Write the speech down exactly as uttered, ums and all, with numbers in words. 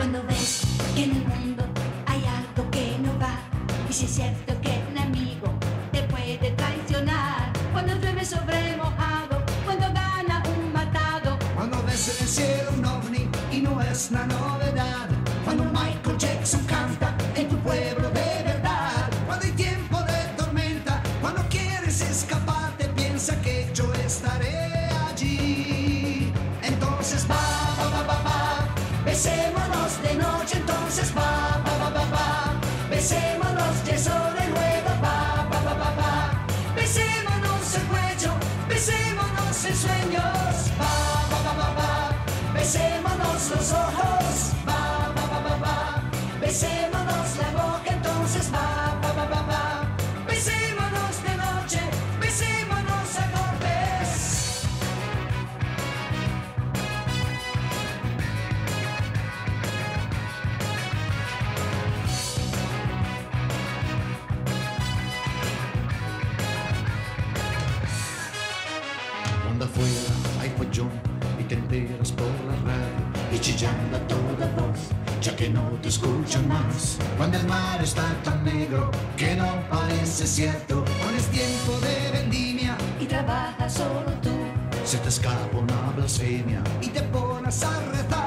Cuando ves que en el mundo hay algo que no va, y si es cierto que un amigo te puede traicionar. Cuando llueve sobre mojado, cuando gana un matado. Cuando ves en el cielo un ovni y no es una novedad. Cuando Michael Jackson canta en tu pueblo de verdad. Cuando hay tiempo de tormenta, cuando quieres escaparte, piensa que yo estaré allí. Entonces va, va, va, va, va, besémonos de noche. Entonces va, va, va, va, va, besémonos de sol y luego va, va, va, va, va, besémonos el cuello, besémonos en sueños. Va, va, va, va, va, besémonos los ojos. Va, va, va, va, va, besémonos la boca. Entonces va, va, va, va, va, besémonos de noche, besémonos a golpes. Cuando afuera hay follón y te enteras por la radio y chillando a toda voz, ya que no te escuchan más. Cuando el mar está tan negro que no parece cierto. Cuando es tiempo de vendimia Y trabajas solo tú. se te escapa una blasfemia y te pones a rezar.